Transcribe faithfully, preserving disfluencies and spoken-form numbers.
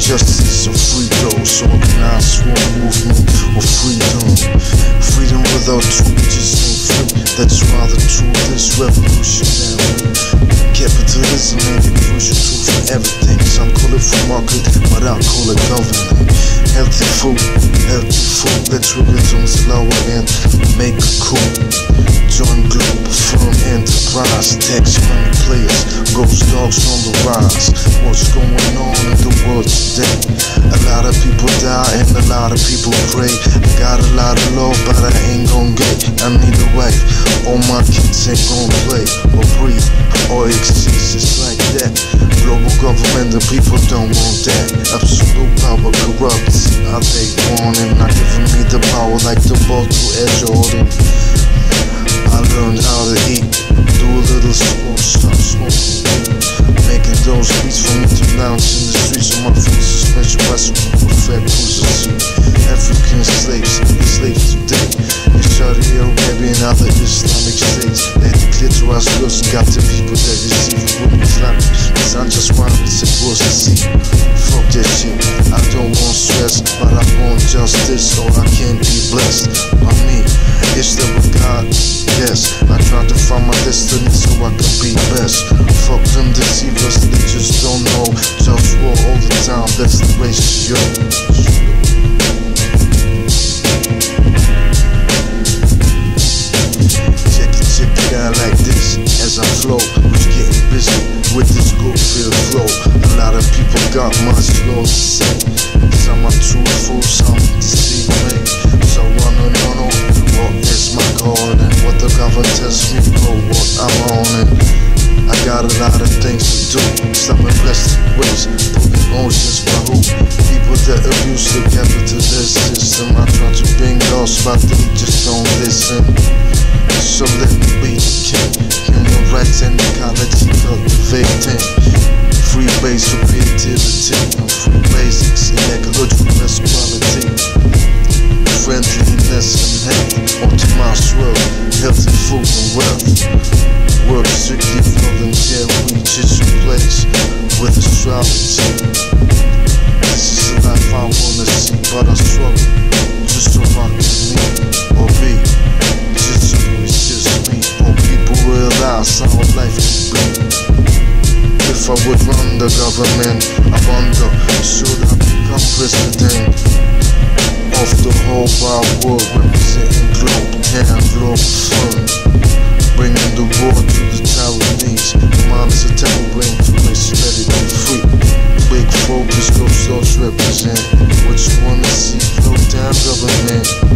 justice or free those, organized war movement or freedom. Freedom without truth just ain't free. That's why the truth is revolutionary. Capitalism ain't the crucial tool for everything. Some call it free market, but I call it government. Healthy food, healthy food. Let's religion slower and make it cool. Join Globalfirm enterprise. Tax money players, GhostDogz on the rise. What's going on in the world today? A lot of people die and a lot of people pray. I got a lot of love, but I ain't gon' get. I need a wife. All my kids ain't gon' play or breathe or exist. It's like that. Global government, the people don't want that. Absolute power corrupts. I take one and not giving me the power like the ball to Edge Jordan. I learned how to eat, do a little smoke, stop smoking, making those beats for me to lounge in the streets of my friends. Suspension bicycle for fat cruisers. African slaves, slaves today in Saudi Arabia and other Islamic states. They declare to us girls and got the people that receive it with Islamic. Cause I just want to say what's to see. Fuck that shit, I don't want stress, but I want justice or I can't be blessed by me. It's the God, yes. I try to find my destiny so I can be best. Fuck them deceivers, they just don't know. JustWar all the time, that's the ratio. Check it, check it out like this as I flow. Who's getting busy with this good feel flow? A lot of people got much slow to say. Some are truthful, some deceive me. So I no no no, what is my calling? What the government tells me, go what I'm on it. I got a lot of things to do. Stopping plastic waste, putting oceans by who? People that abuse the capitalist system. I try to bring those, but they just don't listen. So let me be the king. Human rights and ecology cultivating. Free base for creativity and free basics in ecological equality. Friendliness and health, optimized world, healthy food and wealth. Work strictly voluntary, just replace with astrology. This is the life I wanna see, but I struggle just to rock with me or be. Just so it's just me, or people realize how life can be. If I would run the government, I wonder, should I become president of the whole wide world, representing Globetown, Globalfirm, bringing the war to the Taiwanese. Mine is a town brain to race, let it be free. Big focus, GhostDogz represent. What you wanna see, Globetown government.